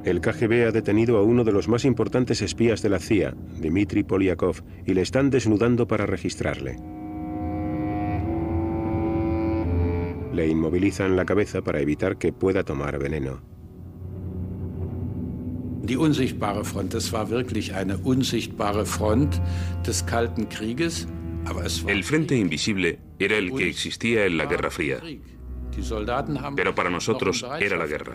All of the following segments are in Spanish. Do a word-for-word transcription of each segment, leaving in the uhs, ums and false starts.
El K G B ha detenido a uno de los más importantes espías de la C I A, Dmitry Polyakov, y le están desnudando para registrarle. Le inmovilizan la cabeza para evitar que pueda tomar veneno. Die unsichtbare Front, das war wirklich eine unsichtbare Front des Kalten Krieges, aber es war El frente invisible era el que existía en la Guerra Fría, pero para nosotros era la guerra.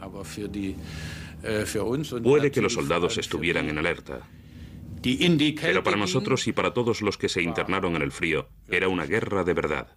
Puede que los soldados estuvieran en alerta, pero para nosotros y para todos los que se internaron en el frío, era una guerra de verdad.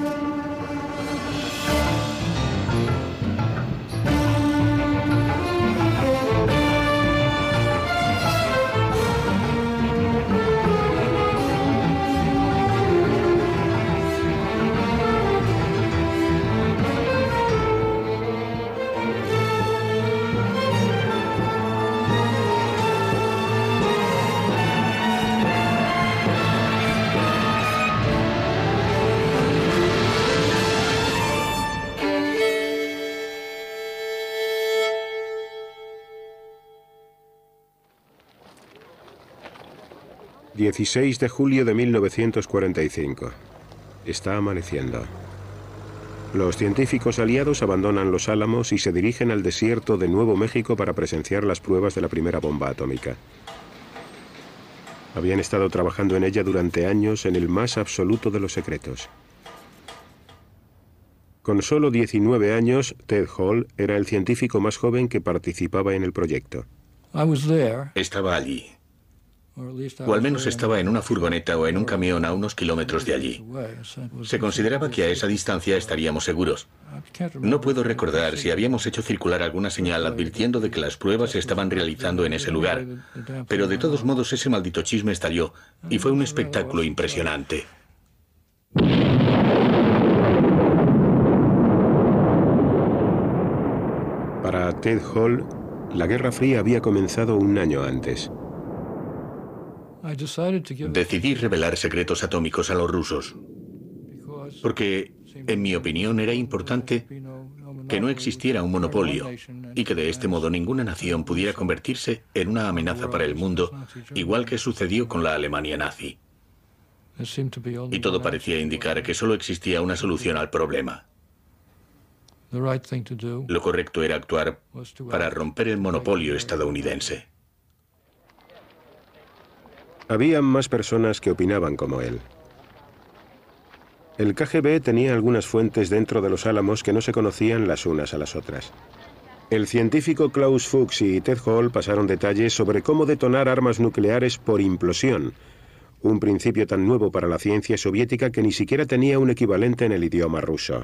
dieciséis de julio de mil novecientos cuarenta y cinco. Está amaneciendo. Los científicos aliados abandonan Los Álamos y se dirigen al desierto de Nuevo México para presenciar las pruebas de la primera bomba atómica. Habían estado trabajando en ella durante años en el más absoluto de los secretos. Con solo diecinueve años, Ted Hall era el científico más joven que participaba en el proyecto. Estaba allí. O al menos estaba en una furgoneta o en un camión a unos kilómetros de allí. Se consideraba que a esa distancia estaríamos seguros. No puedo recordar si habíamos hecho circular alguna señal advirtiendo de que las pruebas se estaban realizando en ese lugar, pero de todos modos ese maldito chisme estalló y fue un espectáculo impresionante. Para Ted Hall, la Guerra Fría había comenzado un año antes. Decidí revelar secretos atómicos a los rusos, porque, en mi opinión, era importante que no existiera un monopolio y que de este modo ninguna nación pudiera convertirse en una amenaza para el mundo, igual que sucedió con la Alemania nazi. Y todo parecía indicar que solo existía una solución al problema. Lo correcto era actuar para romper el monopolio estadounidense. Había más personas que opinaban como él. El K G B tenía algunas fuentes dentro de Los Álamos que no se conocían las unas a las otras. El científico Klaus Fuchs y Ted Hall pasaron detalles sobre cómo detonar armas nucleares por implosión, un principio tan nuevo para la ciencia soviética que ni siquiera tenía un equivalente en el idioma ruso.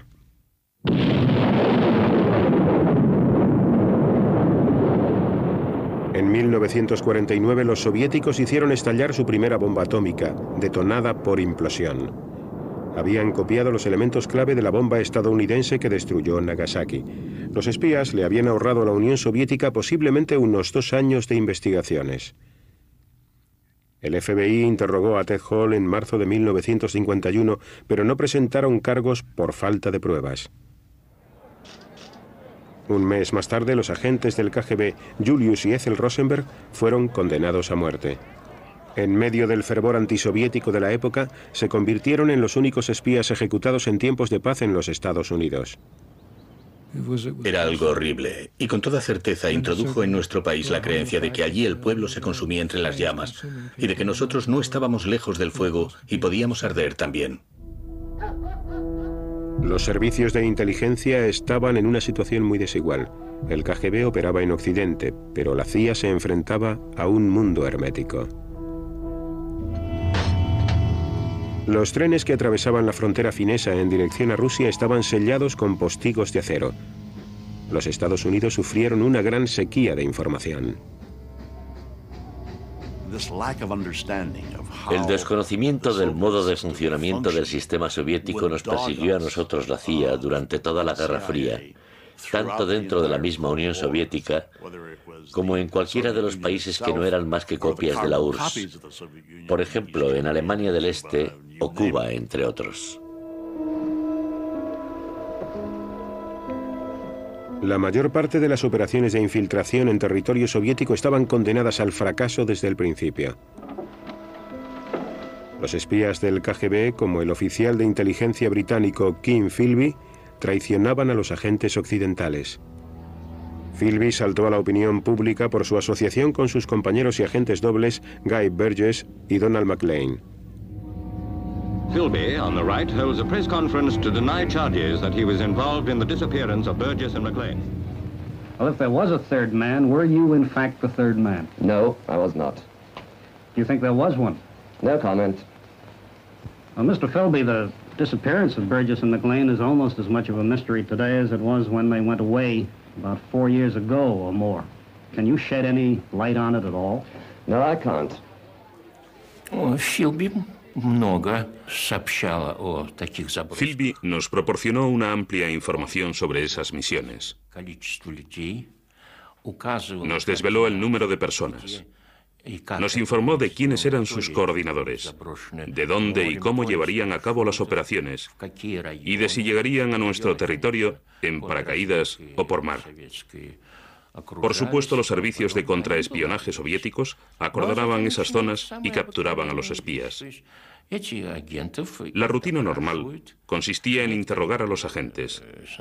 En mil novecientos cuarenta y nueve los soviéticos hicieron estallar su primera bomba atómica, detonada por implosión. Habían copiado los elementos clave de la bomba estadounidense que destruyó Nagasaki. Los espías le habían ahorrado a la Unión Soviética posiblemente unos dos años de investigaciones. El F B I interrogó a Ted Hall en marzo de mil novecientos cincuenta y uno, pero no presentaron cargos por falta de pruebas. Un mes más tarde, los agentes del K G B, Julius y Ethel Rosenberg, fueron condenados a muerte. En medio del fervor antisoviético de la época, se convirtieron en los únicos espías ejecutados en tiempos de paz en los Estados Unidos. Era algo horrible, y con toda certeza introdujo en nuestro país la creencia de que allí el pueblo se consumía entre las llamas, y de que nosotros no estábamos lejos del fuego y podíamos arder también. Los servicios de inteligencia estaban en una situación muy desigual. El K G B operaba en Occidente, pero la C I A se enfrentaba a un mundo hermético. Los trenes que atravesaban la frontera finesa en dirección a Rusia estaban sellados con postigos de acero. Los Estados Unidos sufrieron una gran sequía de información. El desconocimiento del modo de funcionamiento del sistema soviético nos persiguió a nosotros, la C I A, durante toda la Guerra Fría, tanto dentro de la misma Unión Soviética como en cualquiera de los países que no eran más que copias de la U R S S, por ejemplo, en Alemania del Este o Cuba, entre otros. La mayor parte de las operaciones de infiltración en territorio soviético estaban condenadas al fracaso desde el principio. Los espías del K G B, como el oficial de inteligencia británico Kim Philby, traicionaban a los agentes occidentales. Philby saltó a la opinión pública por su asociación con sus compañeros y agentes dobles Guy Burgess y Donald McLean. Philby, on the right, holds a press conference to deny charges that he was involved in the disappearance of Burgess and McLean. Well, if there was a third man, were you in fact the third man? No, I was not. Do you think there was one? No comment. Well, Mister Philby, the disappearance of Burgess and McLean is almost as much of a mystery today as it was when they went away about four years ago or more. Can you shed any light on it at all? No, I can't. Oh, Philby много сообщала о таких забросах. Philby nos proporcionó una amplia información sobre esas misiones. Nos desveló el número de personas. Nos informó de quiénes eran sus coordinadores, de dónde y cómo llevarían a cabo las operaciones y de si llegarían a nuestro territorio en paracaídas o por mar. Por supuesto, los servicios de contraespionaje soviéticos acordonaban esas zonas y capturaban a los espías. La rutina normal consistía en interrogar a los agentes.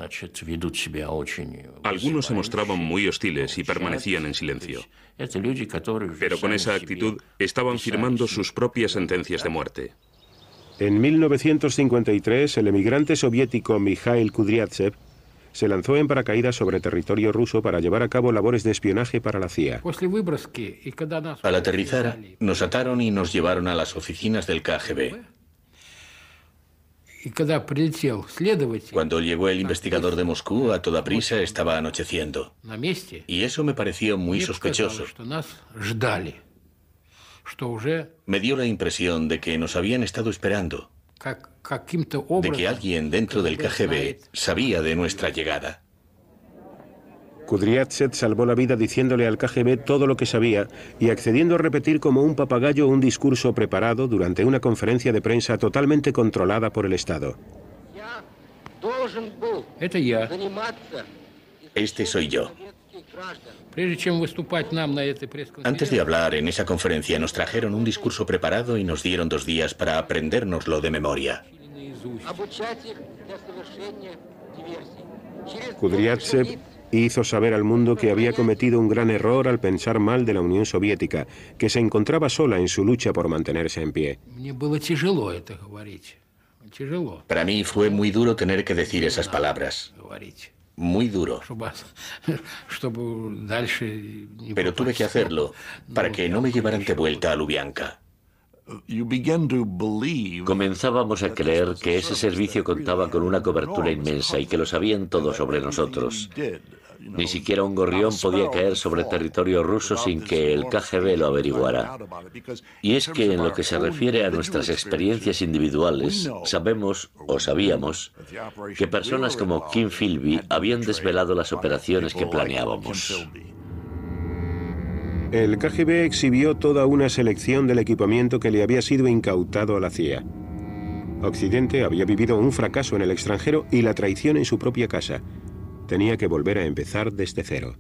Algunos se mostraban muy hostiles y permanecían en silencio. Pero con esa actitud estaban firmando sus propias sentencias de muerte. En mil novecientos cincuenta y tres, el emigrante soviético Mikhail Kudryavtsev se lanzó en paracaídas sobre territorio ruso para llevar a cabo labores de espionaje para la C I A. Al aterrizar, nos ataron y nos llevaron a las oficinas del K G B. Cuando llegó el investigador de Moscú, a toda prisa estaba anocheciendo. Y eso me pareció muy sospechoso. Me dio la impresión de que nos habían estado esperando, de que alguien dentro del K G B sabía de nuestra llegada. Kudryavtsev salvó la vida diciéndole al K G B todo lo que sabía y accediendo a repetir como un papagayo un discurso preparado durante una conferencia de prensa totalmente controlada por el Estado. Este soy yo. Antes de hablar en esa conferencia nos trajeron un discurso preparado y nos dieron dos días para aprendérnoslo de memoria. Kudryavtsev hizo saber al mundo que había cometido un gran error al pensar mal de la Unión Soviética, que se encontraba sola en su lucha por mantenerse en pie. Para mí fue muy duro tener que decir esas palabras. Muy duro. Pero tuve que hacerlo para que no me llevaran de vuelta a Lubianka. Comenzábamos a creer que ese servicio contaba con una cobertura inmensa y que lo sabían todo sobre nosotros. Ni siquiera un gorrión podía caer sobre territorio ruso sin que el K G B lo averiguara. Y es que en lo que se refiere a nuestras experiencias individuales, sabemos, o sabíamos, que personas como Kim Philby habían desvelado las operaciones que planeábamos. El K G B exhibió toda una selección del equipamiento que le había sido incautado a la C I A. Occidente había vivido un fracaso en el extranjero y la traición en su propia casa. Tenía que volver a empezar desde cero.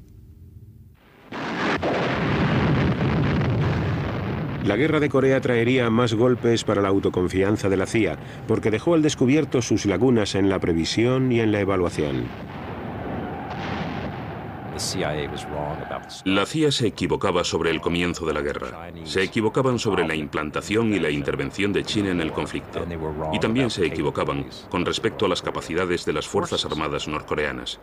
La guerra de Corea traería más golpes para la autoconfianza de la C I A, porque dejó al descubierto sus lagunas en la previsión y en la evaluación. La C I A se equivocaba sobre el comienzo de la guerra. Se equivocaban sobre la implantación y la intervención de China en el conflicto. Y también se equivocaban con respecto a las capacidades de las Fuerzas Armadas norcoreanas.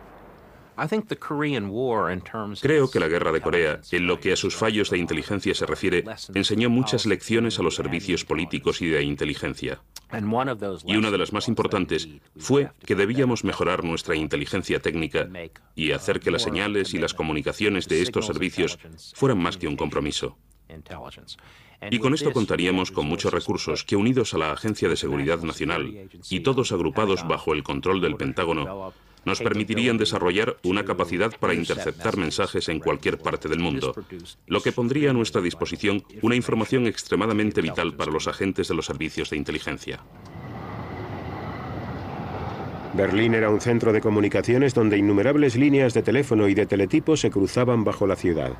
Creo que la guerra de Corea, en lo que a sus fallos de inteligencia se refiere, enseñó muchas lecciones a los servicios políticos y de inteligencia. Y una de las más importantes fue que debíamos mejorar nuestra inteligencia técnica y hacer que las señales y las comunicaciones de estos servicios fueran más que un compromiso. Y con esto contaríamos con muchos recursos que, unidos a la Agencia de Seguridad Nacional y todos agrupados bajo el control del Pentágono, nos permitirían desarrollar una capacidad para interceptar mensajes en cualquier parte del mundo, lo que pondría a nuestra disposición una información extremadamente vital para los agentes de los servicios de inteligencia. Berlín era un centro de comunicaciones donde innumerables líneas de teléfono y de teletipo se cruzaban bajo la ciudad.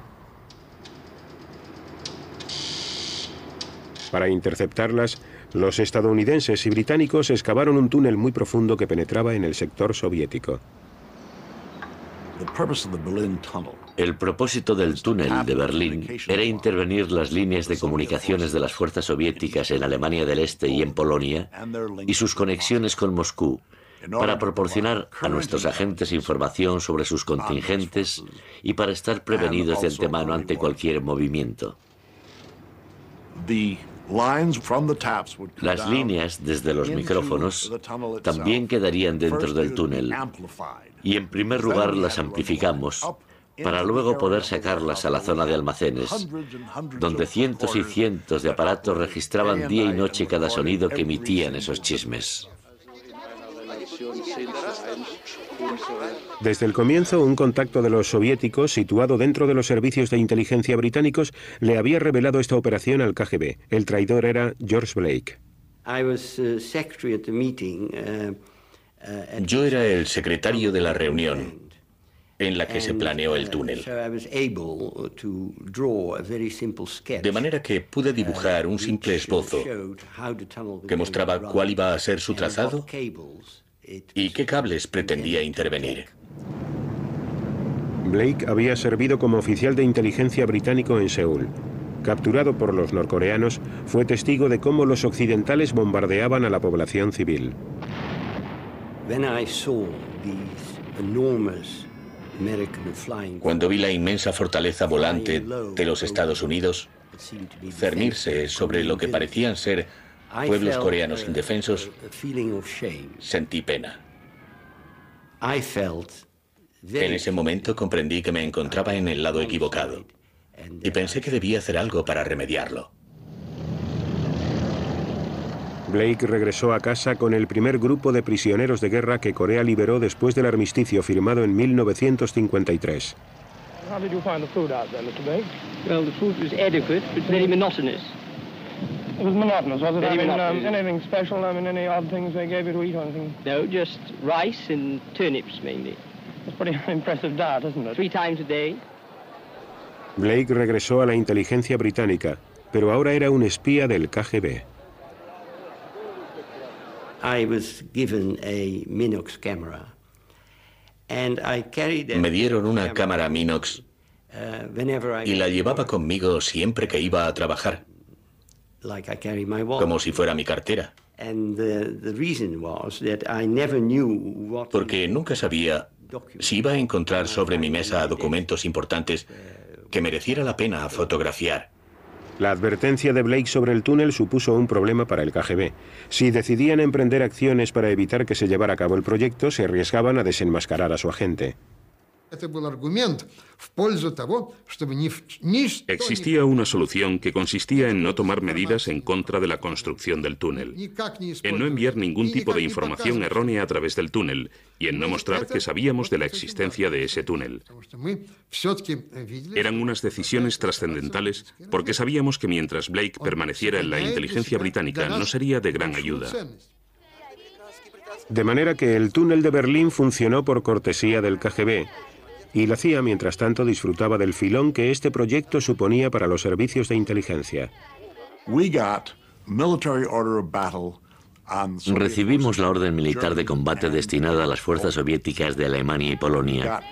Para interceptarlas, los estadounidenses y británicos excavaron un túnel muy profundo que penetraba en el sector soviético. El propósito del túnel de Berlín era intervenir las líneas de comunicaciones de las fuerzas soviéticas en Alemania del Este y en Polonia y sus conexiones con Moscú, para proporcionar a nuestros agentes información sobre sus contingentes y para estar prevenidos de antemano ante cualquier movimiento. Las líneas desde los micrófonos también quedarían dentro del túnel y en primer lugar las amplificamos para luego poder sacarlas a la zona de almacenes, donde cientos y cientos de aparatos registraban día y noche cada sonido que emitían esos chismes. Desde el comienzo, un contacto de los soviéticos, situado dentro de los servicios de inteligencia británicos, le había revelado esta operación al K G B. El traidor era George Blake. Yo era el secretario de la reunión en la que se planeó el túnel. De manera que pude dibujar un simple esbozo que mostraba cuál iba a ser su trazado y qué cables pretendía intervenir. Blake había servido como oficial de inteligencia británico en Seúl. Capturado por los norcoreanos, fue testigo de cómo los occidentales bombardeaban a la población civil. Cuando vi la inmensa fortaleza volante de los Estados Unidos cernirse sobre lo que parecían ser pueblos coreanos indefensos, sentí pena. En ese momento comprendí que me encontraba en el lado equivocado y pensé que debía hacer algo para remediarlo. Blake regresó a casa con el primer grupo de prisioneros de guerra que Corea liberó después del armisticio firmado en mil novecientos cincuenta y tres. How did you find the food out there, Mister Blake? Well, the food was adequate, but very monotonous. It was monotonous, was it? Very I mean, monotonous. Um, anything special? I mean, any odd things they gave you to eat or anything? No, just rice and turnips mainly. That's pretty impressive diet, isn't it? Three times a day. Blake regresó a la inteligencia británica, pero ahora era un espía del K G B. I was given a Minox camera, and I carried that Me dieron una cámara Minox y la llevaba conmigo siempre que iba a trabajar, like I carry my wallet. como si fuera mi cartera. And the, the reason was that I never knew what Porque nunca sabía si iba a encontrar sobre mi mesa documentos importantes que mereciera la pena fotografiar. La advertencia de Blake sobre el túnel supuso un problema para el K G B. Si decidían emprender acciones para evitar que se llevara a cabo el proyecto, se arriesgaban a desenmascarar a su agente. Existía una solución que consistía en no tomar medidas en contra de la construcción del túnel, en no enviar ningún tipo de información errónea a través del túnel y en no mostrar que sabíamos de la existencia de ese túnel. Eran unas decisiones trascendentales porque sabíamos que mientras Blake permaneciera en la inteligencia británica no sería de gran ayuda. De manera que el túnel de Berlín funcionó por cortesía del K G B, y la C I A, mientras tanto, disfrutaba del filón que este proyecto suponía para los servicios de inteligencia. Recibimos la orden militar de combate destinada a las fuerzas soviéticas de Alemania y Polonia,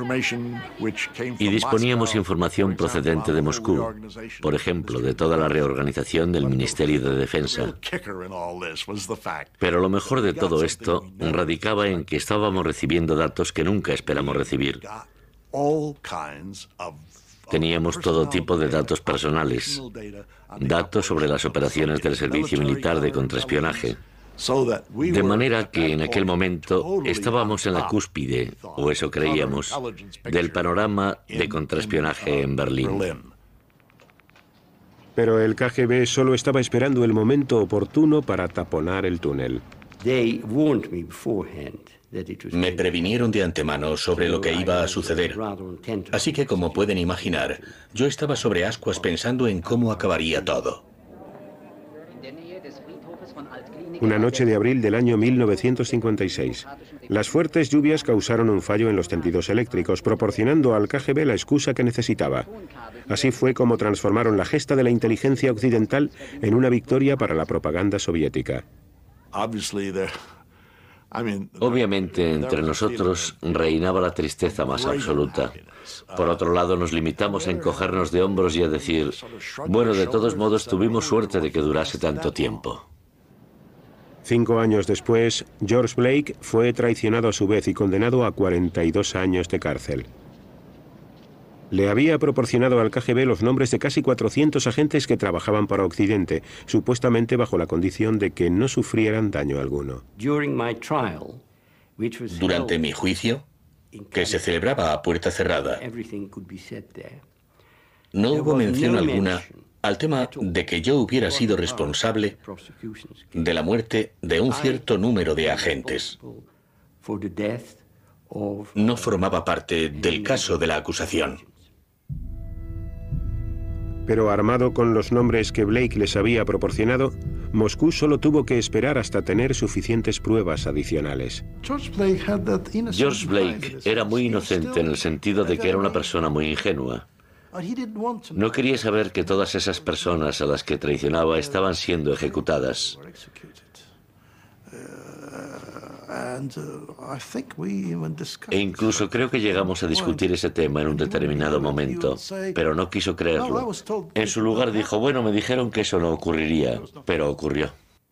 y disponíamos información procedente de Moscú, por ejemplo, de toda la reorganización del Ministerio de Defensa. Pero lo mejor de todo esto radicaba en que estábamos recibiendo datos que nunca esperamos recibir. Teníamos todo tipo de datos personales, datos sobre las operaciones del servicio militar de contraespionaje. De manera que en aquel momento estábamos en la cúspide, o eso creíamos, del panorama de contraespionaje en Berlín. Pero el K G B solo estaba esperando el momento oportuno para taponar el túnel. Me previnieron de antemano sobre lo que iba a suceder. Así que, como pueden imaginar, yo estaba sobre ascuas pensando en cómo acabaría todo. Una noche de abril del año mil novecientos cincuenta y seis. Las fuertes lluvias causaron un fallo en los tendidos eléctricos, proporcionando al K G B la excusa que necesitaba. Así fue como transformaron la gesta de la inteligencia occidental en una victoria para la propaganda soviética. Obviamente, entre nosotros reinaba la tristeza más absoluta. Por otro lado, nos limitamos a encogernos de hombros y a decir, bueno, de todos modos tuvimos suerte de que durase tanto tiempo. Cinco años después, George Blake fue traicionado a su vez y condenado a cuarenta y dos años de cárcel. Le había proporcionado al K G B los nombres de casi cuatrocientos agentes que trabajaban para Occidente, supuestamente bajo la condición de que no sufrieran daño alguno. Durante mi juicio, que se celebraba a puerta cerrada, no hubo mención alguna al tema de que yo hubiera sido responsable de la muerte de un cierto número de agentes. No formaba parte del caso de la acusación. Pero armado con los nombres que Blake les había proporcionado, Moscú solo tuvo que esperar hasta tener suficientes pruebas adicionales. George Blake era muy inocente en el sentido de que era una persona muy ingenua. No quería saber que todas esas personas a las que traicionaba estaban siendo ejecutadas. E incluso creo que llegamos a discutir ese tema en un determinado momento, pero no quiso creerlo. En su lugar dijo, bueno, me dijeron que eso no ocurriría, pero ocurrió.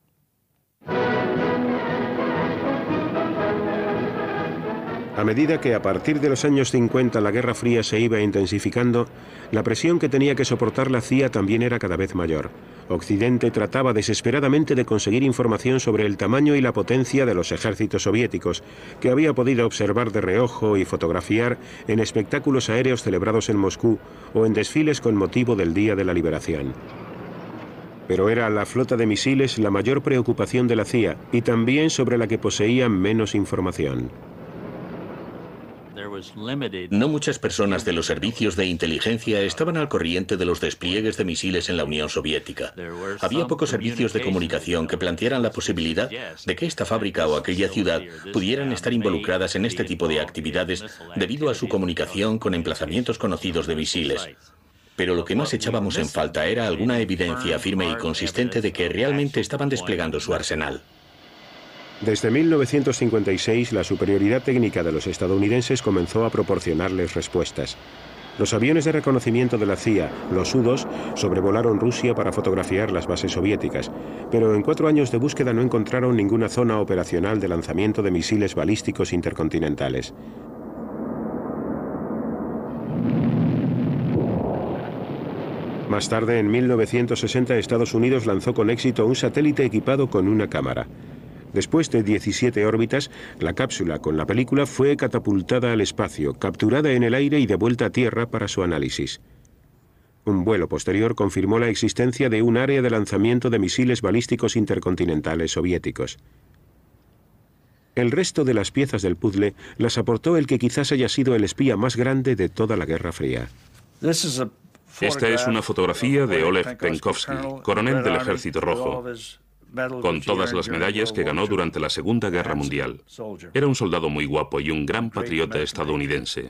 A medida que a partir de los años cincuenta la Guerra Fría se iba intensificando, la presión que tenía que soportar la C I A también era cada vez mayor. Occidente trataba desesperadamente de conseguir información sobre el tamaño y la potencia de los ejércitos soviéticos, que había podido observar de reojo y fotografiar en espectáculos aéreos celebrados en Moscú o en desfiles con motivo del Día de la Liberación. Pero era la flota de misiles la mayor preocupación de la C I A y también sobre la que poseían menos información. No muchas personas de los servicios de inteligencia estaban al corriente de los despliegues de misiles en la Unión Soviética. Había pocos servicios de comunicación que plantearan la posibilidad de que esta fábrica o aquella ciudad pudieran estar involucradas en este tipo de actividades debido a su comunicación con emplazamientos conocidos de misiles. Pero lo que más echábamos en falta era alguna evidencia firme y consistente de que realmente estaban desplegando su arsenal. Desde mil novecientos cincuenta y seis, la superioridad técnica de los estadounidenses comenzó a proporcionarles respuestas. Los aviones de reconocimiento de la C I A, los U dos, sobrevolaron Rusia para fotografiar las bases soviéticas, pero en cuatro años de búsqueda no encontraron ninguna zona operacional de lanzamiento de misiles balísticos intercontinentales. Más tarde, en mil novecientos sesenta, Estados Unidos lanzó con éxito un satélite equipado con una cámara. Después de diecisiete órbitas, la cápsula con la película fue catapultada al espacio, capturada en el aire y devuelta a tierra para su análisis. Un vuelo posterior confirmó la existencia de un área de lanzamiento de misiles balísticos intercontinentales soviéticos. El resto de las piezas del puzzle las aportó el que quizás haya sido el espía más grande de toda la Guerra Fría. Esta es una fotografía de Oleg Penkovsky, coronel del Ejército Rojo, con todas las medallas que ganó durante la Segunda Guerra Mundial. Era un soldado muy guapo y un gran patriota estadounidense.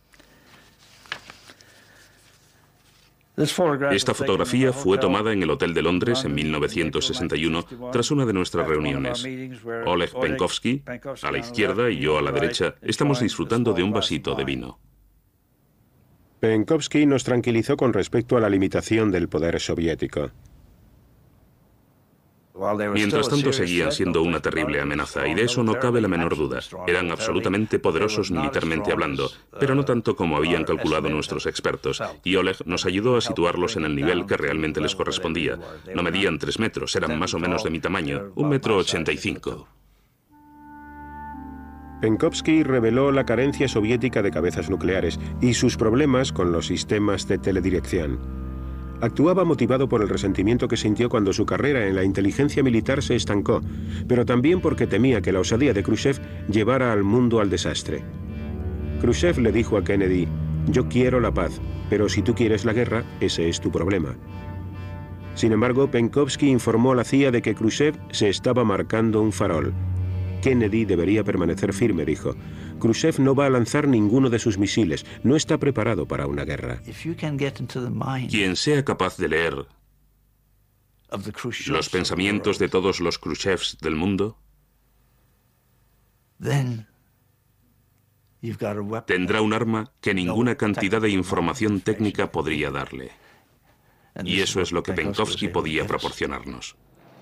Esta fotografía fue tomada en el Hotel de Londres en mil novecientos sesenta y uno tras una de nuestras reuniones. Oleg Penkovsky, a la izquierda, y yo a la derecha, estamos disfrutando de un vasito de vino. Penkovsky nos tranquilizó con respecto a la limitación del poder soviético. Mientras tanto seguían siendo una terrible amenaza, y de eso no cabe la menor duda. Eran absolutamente poderosos militarmente hablando, pero no tanto como habían calculado nuestros expertos, y Oleg nos ayudó a situarlos en el nivel que realmente les correspondía. No medían tres metros, eran más o menos de mi tamaño, un metro ochenta y cinco. Penkovsky reveló la carencia soviética de cabezas nucleares y sus problemas con los sistemas de teledirección. Actuaba motivado por el resentimiento que sintió cuando su carrera en la inteligencia militar se estancó, pero también porque temía que la osadía de Khrushchev llevara al mundo al desastre. Khrushchev le dijo a Kennedy, «Yo quiero la paz, pero si tú quieres la guerra, ese es tu problema». Sin embargo, Penkovsky informó a la C I A de que Khrushchev se estaba marcando un farol. Kennedy debería permanecer firme, dijo. Khrushchev no va a lanzar ninguno de sus misiles, no está preparado para una guerra. Quien sea capaz de leer los pensamientos de todos los Khrushchevs del mundo, tendrá un arma que ninguna cantidad de información técnica podría darle. Y eso es lo que Penkovsky podía proporcionarnos.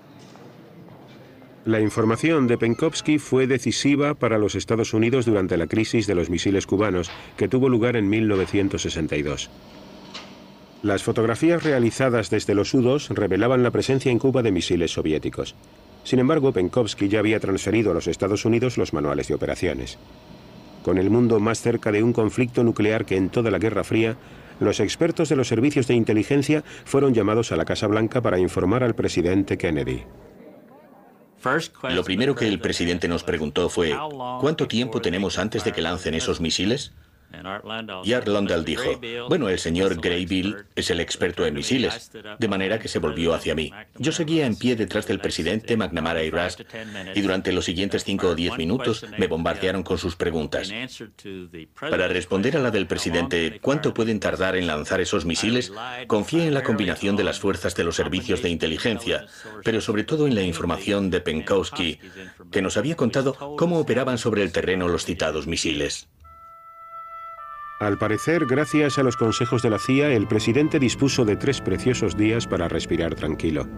La información de Penkovsky fue decisiva para los Estados Unidos durante la crisis de los misiles cubanos, que tuvo lugar en mil novecientos sesenta y dos. Las fotografías realizadas desde los U dos revelaban la presencia en Cuba de misiles soviéticos. Sin embargo, Penkovsky ya había transferido a los Estados Unidos los manuales de operaciones. Con el mundo más cerca de un conflicto nuclear que en toda la Guerra Fría, los expertos de los servicios de inteligencia fueron llamados a la Casa Blanca para informar al presidente Kennedy. Lo primero que el presidente nos preguntó fue, ¿cuánto tiempo tenemos antes de que lancen esos misiles? Y Art Lundell dijo, bueno, el señor Graybill es el experto en misiles, de manera que se volvió hacia mí. Yo seguía en pie detrás del presidente McNamara y Rusk, y durante los siguientes cinco o diez minutos me bombardearon con sus preguntas. Para responder a la del presidente, ¿cuánto pueden tardar en lanzar esos misiles? Confié en la combinación de las fuerzas de los servicios de inteligencia, pero sobre todo en la información de Penkovsky, que nos había contado cómo operaban sobre el terreno los citados misiles. Al parecer, gracias a los consejos de la C I A, el presidente dispuso de tres preciosos días para respirar tranquilo.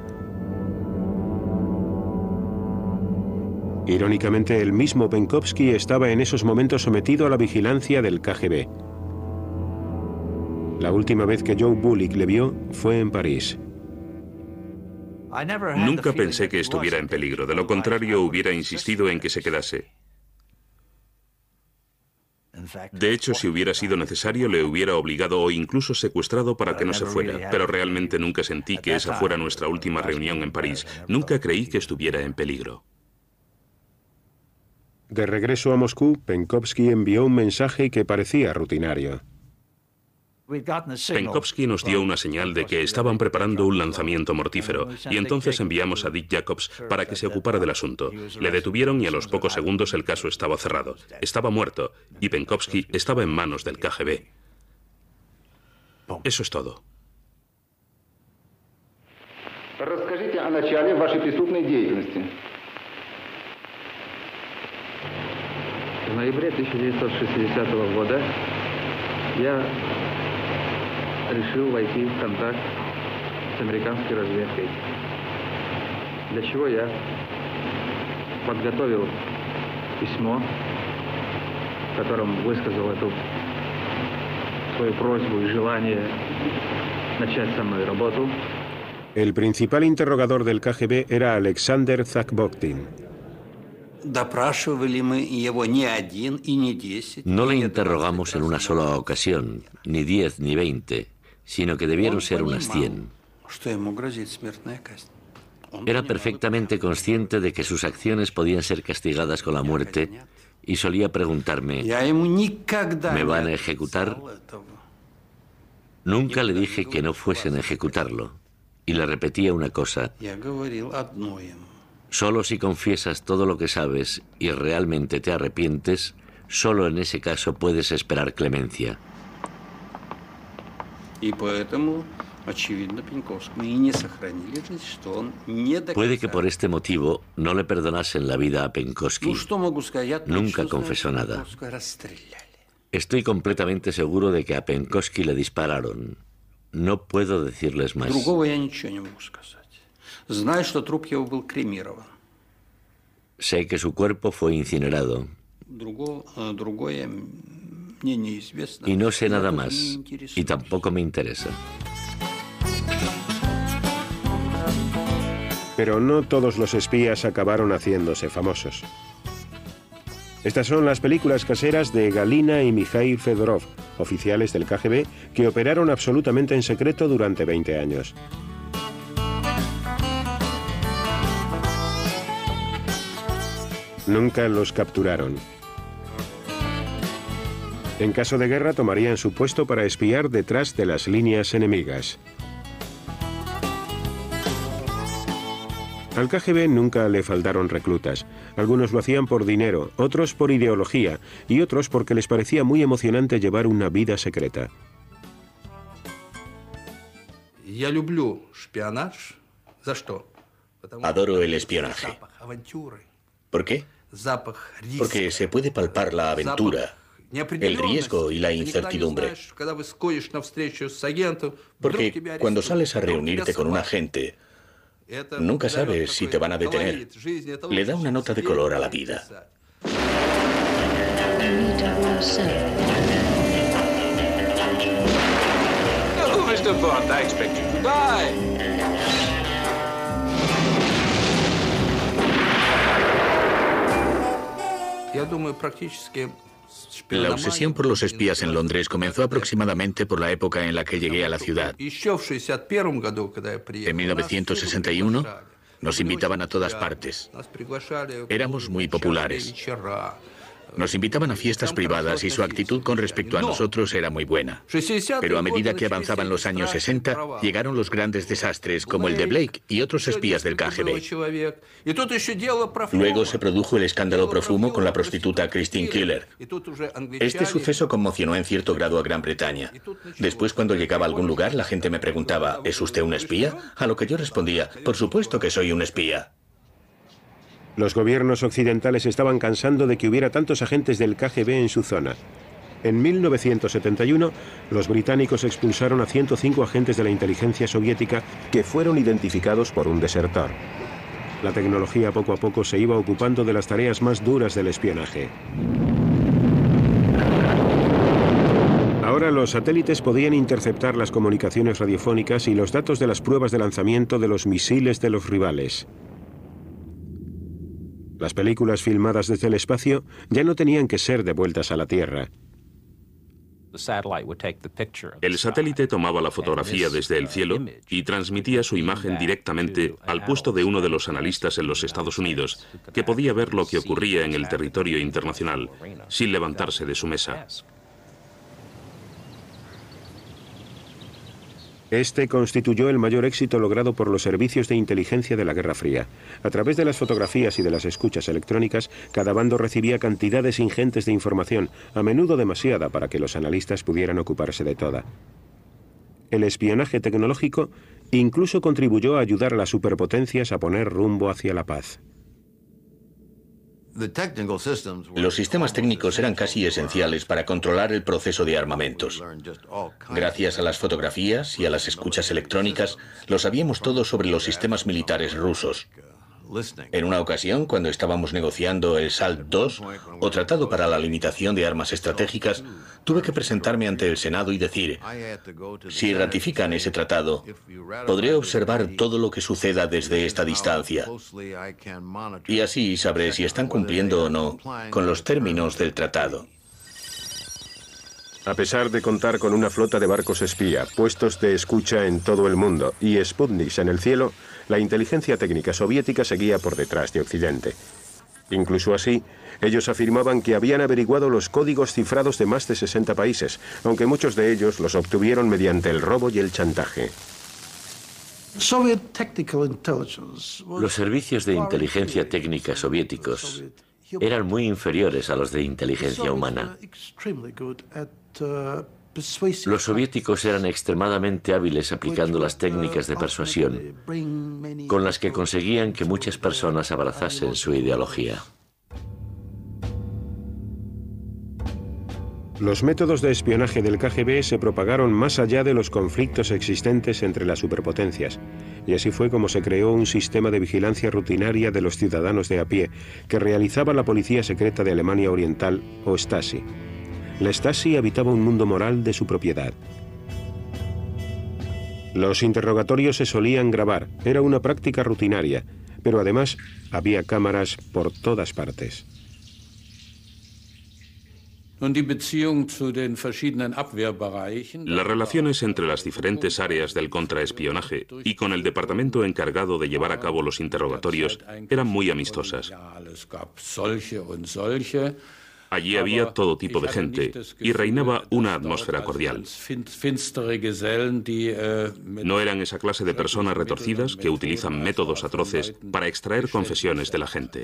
Irónicamente, el mismo Penkovsky estaba en esos momentos sometido a la vigilancia del K G B. La última vez que Joe Bullick le vio fue en París. Nunca pensé que estuviera en peligro, de lo contrario hubiera insistido en que se quedase. De hecho, si hubiera sido necesario, le hubiera obligado o incluso secuestrado para que no se fuera, pero realmente nunca sentí que esa fuera nuestra última reunión en París. Nunca creí que estuviera en peligro. De regreso a Moscú, Penkovsky envió un mensaje que parecía rutinario. Penkovsky nos dio una señal de que estaban preparando un lanzamiento mortífero, y entonces enviamos a Dick Jacobs para que se ocupara del asunto. Le detuvieron y a los pocos segundos el caso estaba cerrado. Estaba muerto, y Penkovsky estaba en manos del K G B. Eso es todo. Расскажите о начале вашей преступной деятельности. В ноябре тысяча девятьсот шестидесятого года я решил войти в контакт с американской разведкой, для чего я подготовил письмо, в котором высказал эту свою просьбу и желание начать со мной работу. El principal interrogador del K G B era Alexander Zakboktin. No le interrogamos en una sola ocasión, ni diez ni veinte, sino que debieron ser unas cien. Era perfectamente consciente de que sus acciones podían ser castigadas con la muerte y solía preguntarme, ¿me van a ejecutar? Nunca le dije que no fuesen a ejecutarlo, y le repetía una cosa. Solo si confiesas todo lo que sabes y realmente te arrepientes, solo en ese caso puedes esperar clemencia. Puede que por este motivo no le perdonasen la vida a Penkovsky. Nunca confesó nada. Estoy completamente seguro de que a Penkovsky le dispararon. No puedo decirles más. Sé que su cuerpo fue incinerado. Y no sé nada más, y tampoco me interesa. Pero no todos los espías acabaron haciéndose famosos. Estas son las películas caseras de Galina y Mikhail Fedorov, oficiales del K G B, que operaron absolutamente en secreto durante veinte años. Nunca los capturaron. En caso de guerra tomarían su puesto para espiar detrás de las líneas enemigas. Al K G B nunca le faltaron reclutas. Algunos lo hacían por dinero, otros por ideología y otros porque les parecía muy emocionante llevar una vida secreta. Adoro el espionaje. ¿Por qué? Porque se puede palpar la aventura, el riesgo y la incertidumbre. Porque cuando sales a reunirte con un agente, nunca sabes si te van a detener. Le da una nota de color a la vida. Oh, mister Bond, I expect you to die. La obsesión por los espías en Londres comenzó aproximadamente por la época en la que llegué a la ciudad. En mil novecientos sesenta y uno nos invitaban a todas partes. Éramos muy populares. Nos invitaban a fiestas privadas y su actitud con respecto a nosotros era muy buena. Pero a medida que avanzaban los años sesenta, llegaron los grandes desastres como el de Blake y otros espías del K G B. Luego se produjo el escándalo Profumo con la prostituta Christine Keeler. Este suceso conmocionó en cierto grado a Gran Bretaña. Después, cuando llegaba a algún lugar, la gente me preguntaba, ¿es usted un espía? A lo que yo respondía, por supuesto que soy un espía. Los gobiernos occidentales estaban cansando de que hubiera tantos agentes del K G B en su zona. En mil novecientos setenta y uno, los británicos expulsaron a ciento cinco agentes de la inteligencia soviética que fueron identificados por un desertor. La tecnología poco a poco se iba ocupando de las tareas más duras del espionaje. Ahora los satélites podían interceptar las comunicaciones radiofónicas y los datos de las pruebas de lanzamiento de los misiles de los rivales. Las películas filmadas desde el espacio ya no tenían que ser devueltas a la Tierra. El satélite tomaba la fotografía desde el cielo y transmitía su imagen directamente al puesto de uno de los analistas en los Estados Unidos, que podía ver lo que ocurría en el territorio internacional, sin levantarse de su mesa. Este constituyó el mayor éxito logrado por los servicios de inteligencia de la Guerra Fría. A través de las fotografías y de las escuchas electrónicas, cada bando recibía cantidades ingentes de información, a menudo demasiada para que los analistas pudieran ocuparse de toda. El espionaje tecnológico incluso contribuyó a ayudar a las superpotencias a poner rumbo hacia la paz. Los sistemas técnicos eran casi esenciales para controlar el proceso de armamentos. Gracias a las fotografías y a las escuchas electrónicas, lo sabíamos todo sobre los sistemas militares rusos. En una ocasión, cuando estábamos negociando el SALT dos, o Tratado para la Limitación de Armas Estratégicas, tuve que presentarme ante el Senado y decir, si ratifican ese tratado, podré observar todo lo que suceda desde esta distancia. Y así sabré si están cumpliendo o no con los términos del tratado. A pesar de contar con una flota de barcos espía, puestos de escucha en todo el mundo y Sputniks en el cielo, la inteligencia técnica soviética seguía por detrás de Occidente. Incluso así, ellos afirmaban que habían averiguado los códigos cifrados de más de sesenta países, aunque muchos de ellos los obtuvieron mediante el robo y el chantaje. Los servicios de inteligencia técnica soviéticos eran muy inferiores a los de inteligencia humana. Los soviéticos eran extremadamente hábiles aplicando las técnicas de persuasión, con las que conseguían que muchas personas abrazasen su ideología. Los métodos de espionaje del K G B se propagaron más allá de los conflictos existentes entre las superpotencias, y así fue como se creó un sistema de vigilancia rutinaria de los ciudadanos de a pie, que realizaba la Policía Secreta de Alemania Oriental, o Stasi. La Stasi habitaba un mundo moral de su propiedad. Los interrogatorios se solían grabar, era una práctica rutinaria, pero además había cámaras por todas partes. Las relaciones entre las diferentes áreas del contraespionaje y con el departamento encargado de llevar a cabo los interrogatorios eran muy amistosas. Allí había todo tipo de gente y reinaba una atmósfera cordial. No eran esa clase de personas retorcidas que utilizan métodos atroces para extraer confesiones de la gente.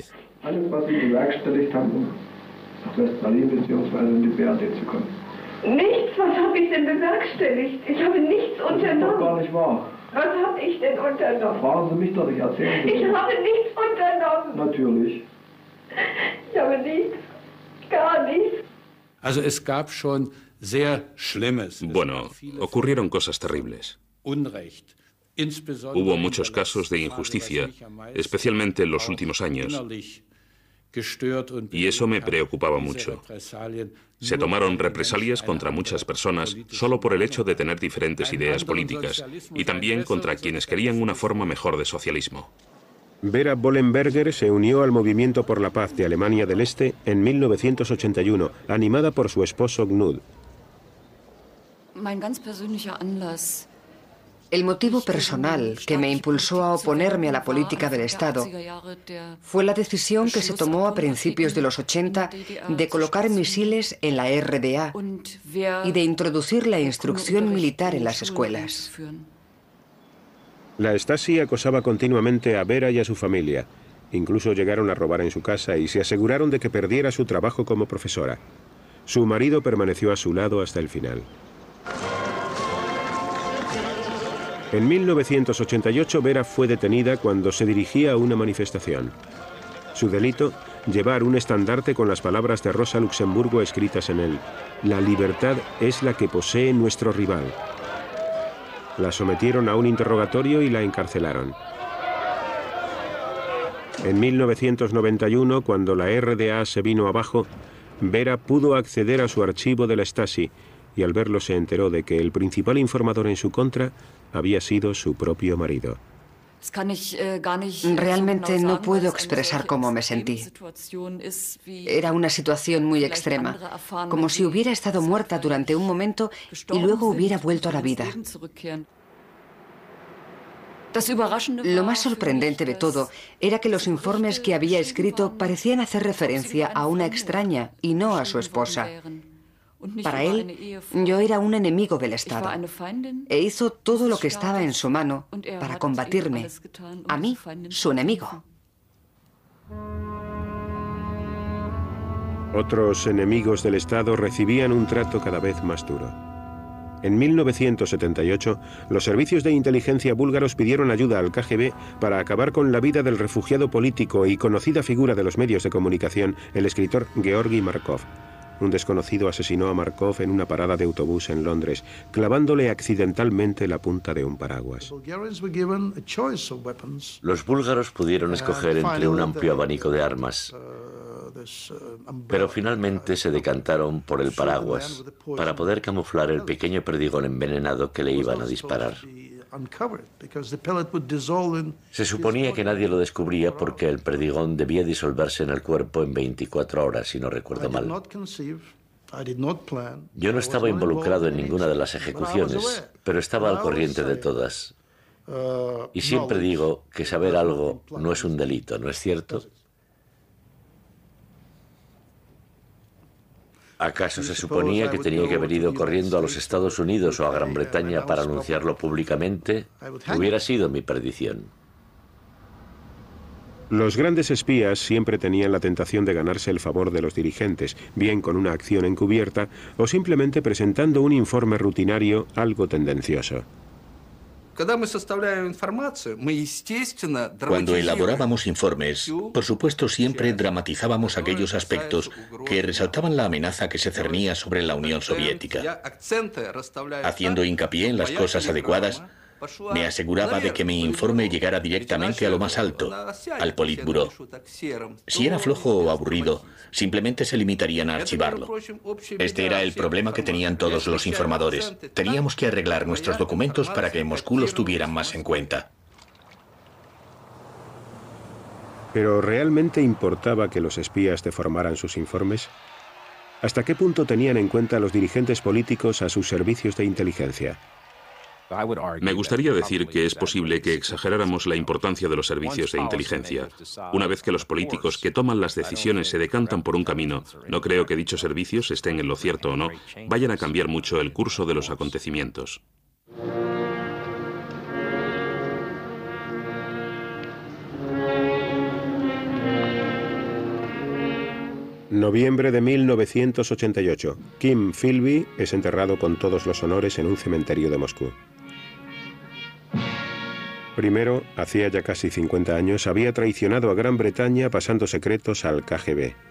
Nichts, was habe ich denn bewerkstelligt? Ich habe nichts unternommen. Das ist doch gar nicht wahr. Was habe ich denn unternommen? Fragen Sie mich doch nicht, erzählen Sie. Ich habe nichts unternommen. Natürlich. Ich habe nichts, gar nichts. Also es gab schon sehr Schlimmes. Bueno, ocurrieron cosas terribles. Hubo muchos casos de injusticia, especialmente en los últimos años. Y eso me preocupaba mucho. Se tomaron represalias contra muchas personas solo por el hecho de tener diferentes ideas políticas y también contra quienes querían una forma mejor de socialismo. Vera Bollenberger se unió al Movimiento por la Paz de Alemania del Este en mil novecientos ochenta y uno, animada por su esposo Knud. El motivo personal que me impulsó a oponerme a la política del Estado fue la decisión que se tomó a principios de los ochenta de colocar misiles en la R D A y de introducir la instrucción militar en las escuelas. La Stasi acosaba continuamente a Vera y a su familia. Incluso llegaron a robar en su casa y se aseguraron de que perdiera su trabajo como profesora. Su marido permaneció a su lado hasta el final. En mil novecientos ochenta y ocho, Vera fue detenida cuando se dirigía a una manifestación. Su delito, llevar un estandarte con las palabras de Rosa Luxemburgo escritas en él. La libertad es la que posee nuestro rival. La sometieron a un interrogatorio y la encarcelaron. En mil novecientos noventa y uno, cuando la R D A se vino abajo, Vera pudo acceder a su archivo de la Stasi y al verlo se enteró de que el principal informador en su contra había sido su propio marido. Realmente no puedo expresar cómo me sentí. Era una situación muy extrema, como si hubiera estado muerta durante un momento y luego hubiera vuelto a la vida. Lo más sorprendente de todo era que los informes que había escrito parecían hacer referencia a una extraña y no a su esposa. Para él, yo era un enemigo del Estado e hizo todo lo que estaba en su mano para combatirme, a mí, su enemigo. Otros enemigos del Estado recibían un trato cada vez más duro. En mil novecientos setenta y ocho, los servicios de inteligencia búlgaros pidieron ayuda al K G B para acabar con la vida del refugiado político y conocida figura de los medios de comunicación, el escritor Georgi Markov. Un desconocido asesinó a Markov en una parada de autobús en Londres, clavándole accidentalmente la punta de un paraguas. Los búlgaros pudieron escoger entre un amplio abanico de armas, pero finalmente se decantaron por el paraguas para poder camuflar el pequeño perdigón envenenado que le iban a disparar. Se suponía que nadie lo descubría porque el perdigón debía disolverse en el cuerpo en veinticuatro horas, si no recuerdo mal. Yo no estaba involucrado en ninguna de las ejecuciones, pero estaba al corriente de todas. Y siempre digo que saber algo no es un delito, ¿no es cierto? ¿Acaso se suponía que tenía que haber ido corriendo a los Estados Unidos o a Gran Bretaña para anunciarlo públicamente? Hubiera sido mi perdición. Los grandes espías siempre tenían la tentación de ganarse el favor de los dirigentes, bien con una acción encubierta o simplemente presentando un informe rutinario algo tendencioso. Cuando elaborábamos informes, por supuesto siempre dramatizábamos aquellos aspectos que resaltaban la amenaza que se cernía sobre la Unión Soviética. Haciendo hincapié en las cosas adecuadas, me aseguraba de que mi informe llegara directamente a lo más alto, al Politburó. Si era flojo o aburrido, simplemente se limitarían a archivarlo. Este era el problema que tenían todos los informadores. Teníamos que arreglar nuestros documentos para que en Moscú los tuvieran más en cuenta. ¿Pero realmente importaba que los espías deformaran sus informes? ¿Hasta qué punto tenían en cuenta los dirigentes políticos a sus servicios de inteligencia? Me gustaría decir que es posible que exageráramos la importancia de los servicios de inteligencia. Una vez que los políticos que toman las decisiones se decantan por un camino, no creo que dichos servicios, estén en lo cierto o no, vayan a cambiar mucho el curso de los acontecimientos. Noviembre de mil novecientos ochenta y ocho. Kim Philby es enterrado con todos los honores en un cementerio de Moscú. Primero, hacía ya casi cincuenta años, había traicionado a Gran Bretaña pasando secretos al K G B.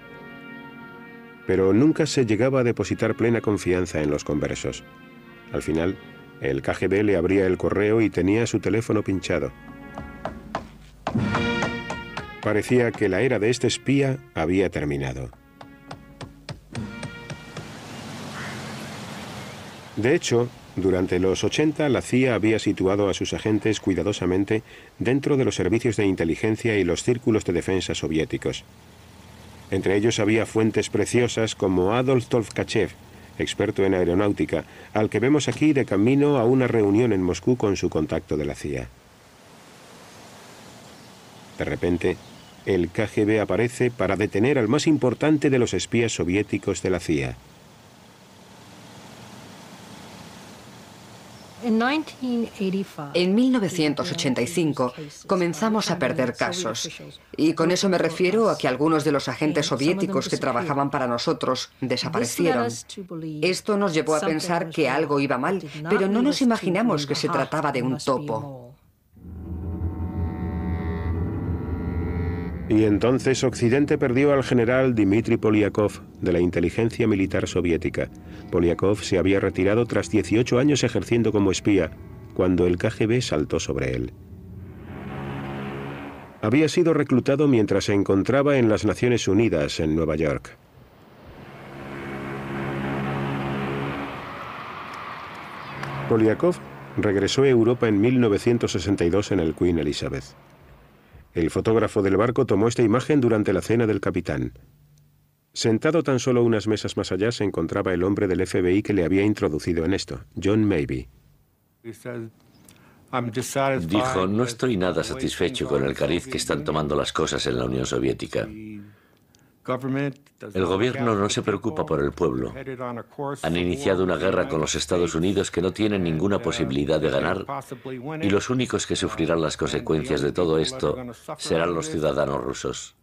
Pero nunca se llegaba a depositar plena confianza en los conversos. Al final, el K G B le abría el correo y tenía su teléfono pinchado. Parecía que la era de este espía había terminado. De hecho, durante los ochenta, la C I A había situado a sus agentes cuidadosamente dentro de los servicios de inteligencia y los círculos de defensa soviéticos. Entre ellos había fuentes preciosas como Adolf Tolkachev, experto en aeronáutica, al que vemos aquí de camino a una reunión en Moscú con su contacto de la C I A. De repente, el K G B aparece para detener al más importante de los espías soviéticos de la C I A. En mil novecientos ochenta y cinco comenzamos a perder casos, y con eso me refiero a que algunos de los agentes soviéticos que trabajaban para nosotros desaparecieron. Esto nos llevó a pensar que algo iba mal, pero no nos imaginamos que se trataba de un topo. Y entonces Occidente perdió al general Dmitry Polyakov, de la inteligencia militar soviética. Polyakov se había retirado tras dieciocho años ejerciendo como espía, cuando el K G B saltó sobre él. Había sido reclutado mientras se encontraba en las Naciones Unidas, en Nueva York. Polyakov regresó a Europa en mil novecientos sesenta y dos en el Queen Elizabeth. El fotógrafo del barco tomó esta imagen durante la cena del capitán. Sentado tan solo unas mesas más allá se encontraba el hombre del F B I que le había introducido en esto, John Maybe. Dijo, no estoy nada satisfecho con el cariz que están tomando las cosas en la Unión Soviética. El gobierno no se preocupa por el pueblo. Han iniciado una guerra con los Estados Unidos que no tienen ninguna posibilidad de ganar, y los únicos que sufrirán las consecuencias de todo esto serán los ciudadanos rusos.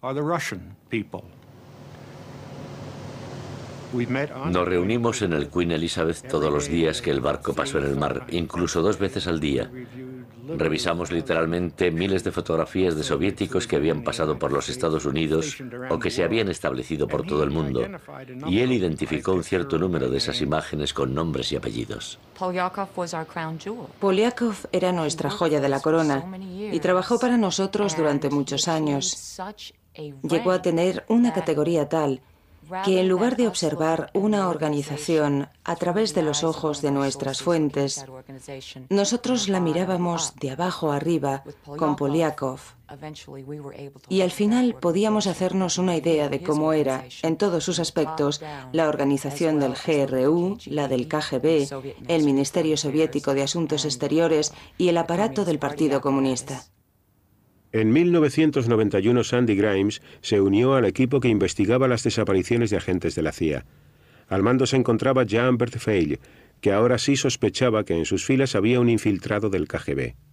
Nos reunimos en el Queen Elizabeth todos los días que el barco pasó en el mar, incluso dos veces al día. Revisamos literalmente miles de fotografías de soviéticos que habían pasado por los Estados Unidos o que se habían establecido por todo el mundo, y él identificó un cierto número de esas imágenes con nombres y apellidos. Polyakov era nuestra joya de la corona y trabajó para nosotros durante muchos años. Llegó a tener una categoría tal que en lugar de observar una organización a través de los ojos de nuestras fuentes, nosotros la mirábamos de abajo arriba con Polyakov. Y al final podíamos hacernos una idea de cómo era, en todos sus aspectos, la organización del G R U, la del K G B, el Ministerio Soviético de Asuntos Exteriores y el aparato del Partido Comunista. En mil novecientos noventa y uno, Sandy Grimes se unió al equipo que investigaba las desapariciones de agentes de la C I A. Al mando se encontraba Jean Berthefeil, que ahora sí sospechaba que en sus filas había un infiltrado del K G B.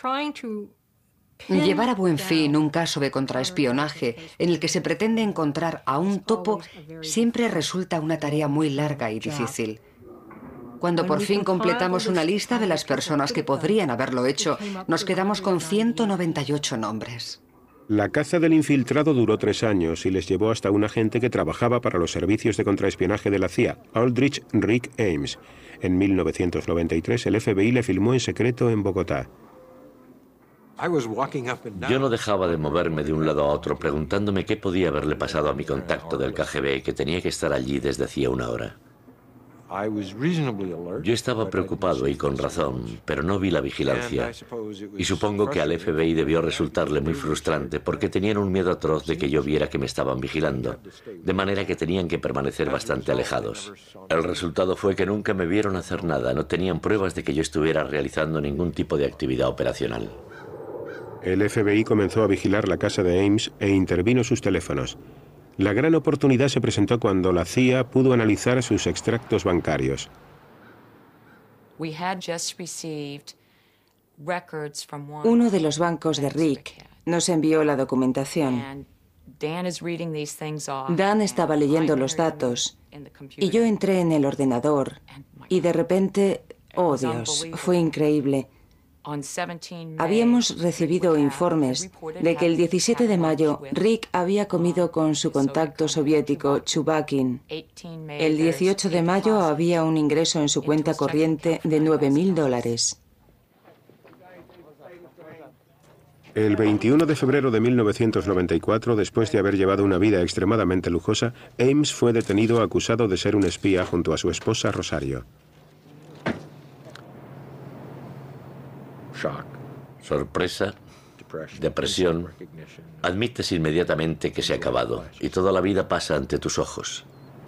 Llevar a buen fin un caso de contraespionaje en el que se pretende encontrar a un topo siempre resulta una tarea muy larga y difícil. Cuando por fin completamos una lista de las personas que podrían haberlo hecho, nos quedamos con ciento noventa y ocho nombres. La caza del infiltrado duró tres años y les llevó hasta un agente que trabajaba para los servicios de contraespionaje de la C I A, Aldrich Rick Ames. En mil novecientos noventa y tres, el F B I le filmó en secreto en Bogotá. Yo no dejaba de moverme de un lado a otro preguntándome qué podía haberle pasado a mi contacto del K G B, que tenía que estar allí desde hacía una hora. Yo estaba preocupado y con razón, pero no vi la vigilancia. Y supongo que al F B I debió resultarle muy frustrante porque tenían un miedo atroz de que yo viera que me estaban vigilando, de manera que tenían que permanecer bastante alejados. El resultado fue que nunca me vieron hacer nada, no tenían pruebas de que yo estuviera realizando ningún tipo de actividad operacional. El F B I comenzó a vigilar la casa de Ames e intervino sus teléfonos. La gran oportunidad se presentó cuando la C I A pudo analizar sus extractos bancarios. Uno de los bancos de Rick nos envió la documentación. Dan estaba leyendo los datos y yo entré en el ordenador y de repente, oh Dios, fue increíble. Habíamos recibido informes de que el diecisiete de mayo Rick había comido con su contacto soviético Chubakin. El dieciocho de mayo había un ingreso en su cuenta corriente de nueve mil dólares. El veintiuno de febrero de mil novecientos noventa y cuatro, después de haber llevado una vida extremadamente lujosa, Ames fue detenido acusado de ser un espía junto a su esposa Rosario. Sorpresa, depresión. Admites inmediatamente que se ha acabado y toda la vida pasa ante tus ojos.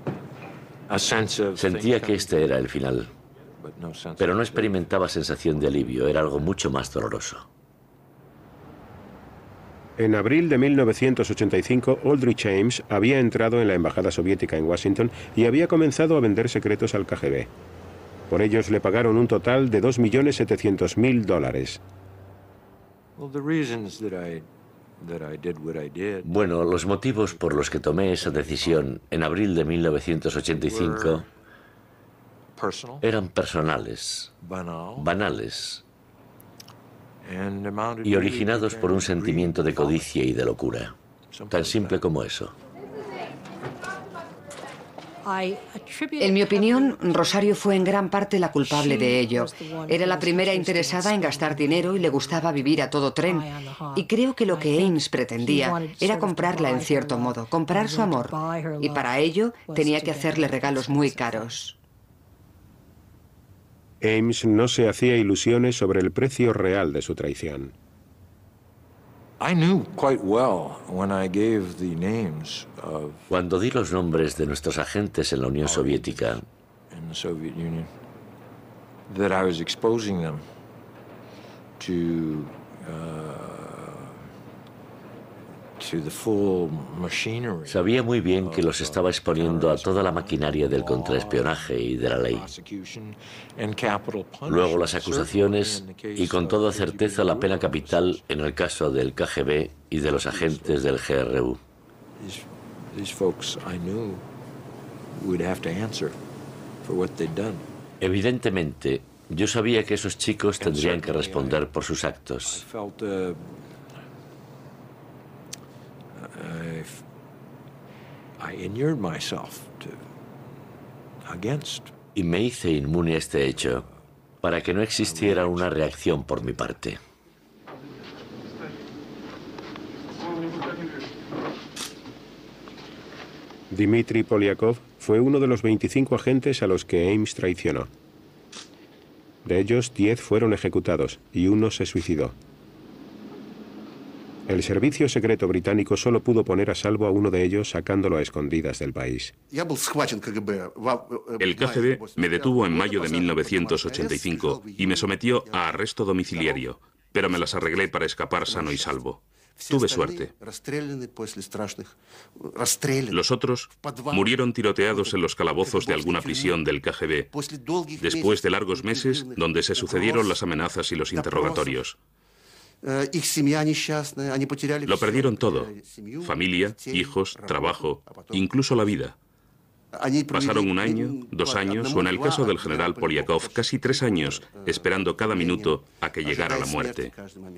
Sentía que este era el final, pero no experimentaba sensación de alivio, era algo mucho más doloroso. En abril de mil novecientos ochenta y cinco, Aldrich Ames había entrado en la embajada soviética en Washington y había comenzado a vender secretos al K G B. Por ellos le pagaron un total de dos millones setecientos mil dólares. Bueno, los motivos por los que tomé esa decisión en abril de mil novecientos ochenta y cinco eran personales, banales y originados por un sentimiento de codicia y de locura. Tan simple como eso. En mi opinión, Rosario fue en gran parte la culpable de ello. Era la primera interesada en gastar dinero y le gustaba vivir a todo tren. Y creo que lo que Ames pretendía era comprarla en cierto modo, comprar su amor. Y para ello tenía que hacerle regalos muy caros. Ames no se hacía ilusiones sobre el precio real de su traición. Cuando di los nombres de nuestros agentes en la Unión Soviética, sabía muy bien que los estaba exponiendo a toda la maquinaria del contraespionaje y de la ley. Luego las acusaciones y con toda certeza la pena capital en el caso del K G B y de los agentes del G R U. Evidentemente, yo sabía que esos chicos tendrían que responder por sus actos. Y me hice inmune a este hecho para que no existiera una reacción por mi parte. Dmitry Polyakov fue uno de los veinticinco agentes a los que Ames traicionó. De ellos, diez fueron ejecutados y uno se suicidó. El servicio secreto británico solo pudo poner a salvo a uno de ellos sacándolo a escondidas del país. El K G B me detuvo en mayo de mil novecientos ochenta y cinco y me sometió a arresto domiciliario, pero me las arreglé para escapar sano y salvo. Tuve suerte. Los otros murieron tiroteados en los calabozos de alguna prisión del K G B, después de largos meses donde se sucedieron las amenazas y los interrogatorios. Lo perdieron todo: familia, hijos, trabajo, incluso la vida. Pasaron un año, dos años, o en el caso del general Polyakov, casi tres años, esperando cada minuto a que llegara la muerte.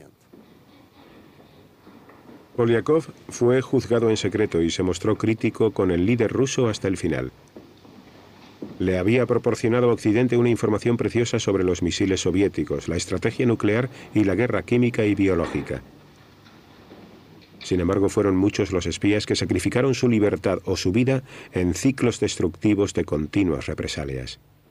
Polyakov fue juzgado en secreto y se mostró crítico con el líder ruso hasta el final. Le había proporcionado a Occidente una información preciosa sobre los misiles soviéticos, la estrategia nuclear y la guerra química y biológica. Sin embargo, fueron muchos los espías que sacrificaron su libertad o su vida en ciclos destructivos de continuas represalias.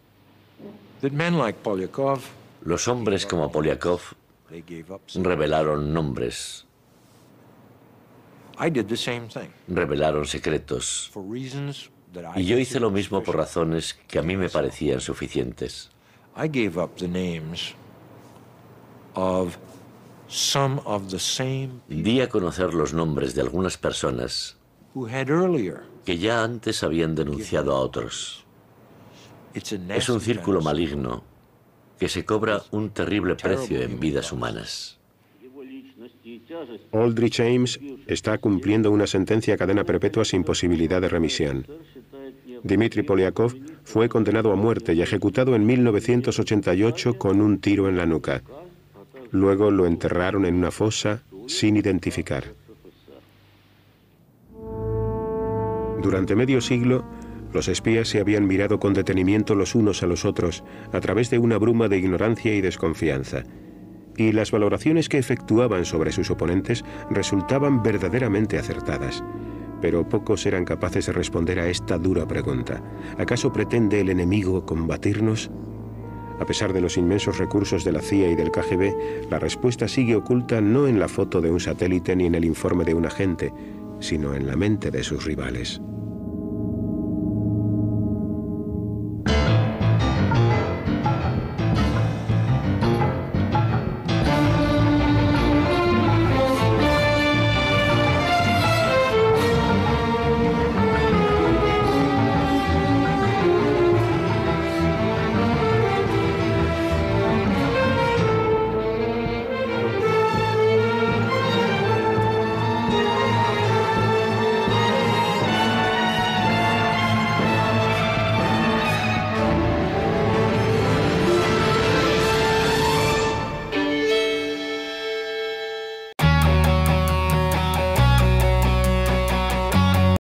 Los hombres como Polyakov revelaron nombres, revelaron secretos, y yo hice lo mismo por razones que a mí me parecían suficientes. Di a conocer los nombres de algunas personas que ya antes habían denunciado a otros. Es un círculo maligno que se cobra un terrible precio en vidas humanas. Aldrich Ames está cumpliendo una sentencia a cadena perpetua sin posibilidad de remisión. Dmitry Polyakov fue condenado a muerte y ejecutado en mil novecientos ochenta y ocho con un tiro en la nuca. Luego lo enterraron en una fosa sin identificar. Durante medio siglo, los espías se habían mirado con detenimiento los unos a los otros a través de una bruma de ignorancia y desconfianza. Y las valoraciones que efectuaban sobre sus oponentes resultaban verdaderamente acertadas. Pero pocos eran capaces de responder a esta dura pregunta. ¿Acaso pretende el enemigo combatirnos? A pesar de los inmensos recursos de la C I A y del K G B, la respuesta sigue oculta no en la foto de un satélite ni en el informe de un agente, sino en la mente de sus rivales.